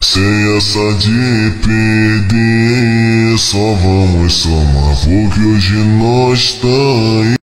Sem essa de perder, só vamos somar, porque hoje nós tá aí.